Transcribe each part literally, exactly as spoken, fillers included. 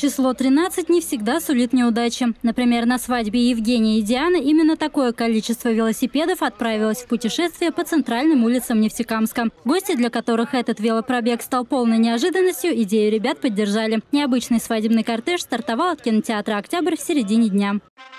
Число тринадцать не всегда сулит неудачи. Например, на свадьбе Евгения и Дианы именно такое количество велосипедов отправилось в путешествие по центральным улицам Нефтекамска. Гости, для которых этот велопробег стал полной неожиданностью, идею ребят поддержали. Необычный свадебный кортеж стартовал от кинотеатра «Октябрь» в середине дня.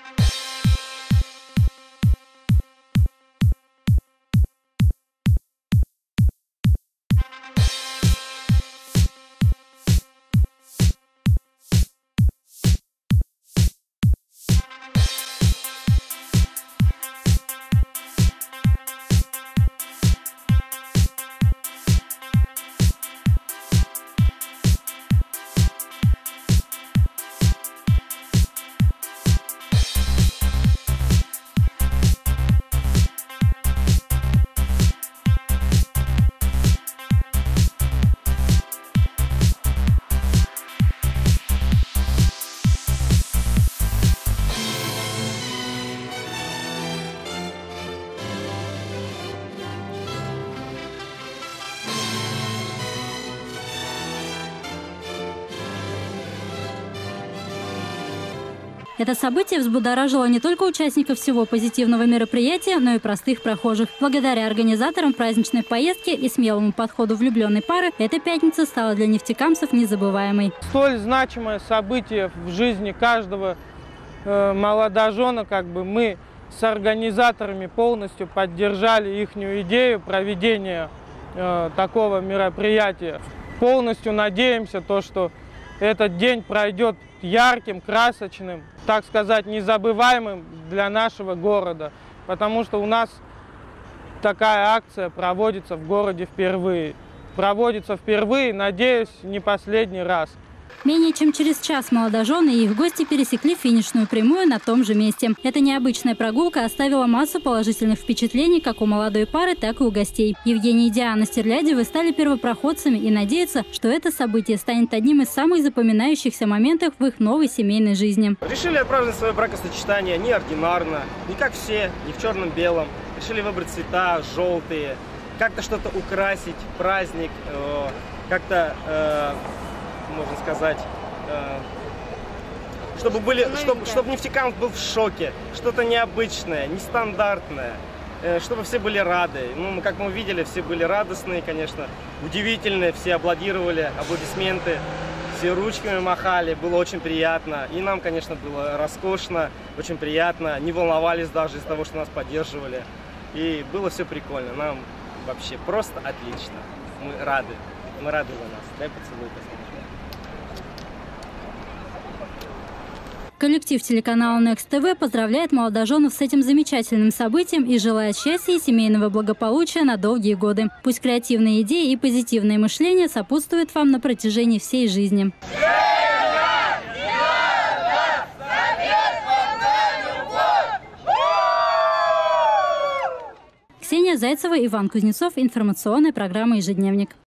Это событие взбудоражило не только участников всего позитивного мероприятия, но и простых прохожих. Благодаря организаторам праздничной поездки и смелому подходу влюбленной пары, эта пятница стала для нефтекамцев незабываемой. Столь значимое событие в жизни каждого э, молодожена, как бы мы с организаторами полностью поддержали их идею проведения э, такого мероприятия. Полностью надеемся, то, что этот день пройдет ярким, красочным, так сказать, незабываемым для нашего города. Потому что у нас такая акция проводится в городе впервые. Проводится впервые, надеюсь, не последний раз. Менее чем через час молодожены и их гости пересекли финишную прямую на том же месте. Эта необычная прогулка оставила массу положительных впечатлений как у молодой пары, так и у гостей. Евгений и Диана Стерлядевы стали первопроходцами и надеются, что это событие станет одним из самых запоминающихся моментов в их новой семейной жизни. Решили отпраздновать свое бракосочетание неординарно, не как все, не в черном-белом. Решили выбрать цвета желтые, как-то что-то украсить, праздник, э, как-то... Э, можно сказать, э, чтобы, были, чтобы, чтобы Нефтекамск был в шоке, что-то необычное, нестандартное, э, чтобы все были рады. Ну, как мы увидели, все были радостные, конечно, удивительные, все аплодировали, аплодисменты, все ручками махали, было очень приятно. И нам, конечно, было роскошно, очень приятно, не волновались даже из-за того, что нас поддерживали. И было все прикольно, нам вообще просто отлично. Мы рады, мы рады за нас. Дай поцелуй, посмотрим. Коллектив телеканала Next тэ вэ поздравляет молодоженов с этим замечательным событием и желает счастья и семейного благополучия на долгие годы. Пусть креативные идеи и позитивное мышление сопутствуют вам на протяжении всей жизни. Ксения Зайцева, Иван Кузнецов. Информационная программа «Ежедневник».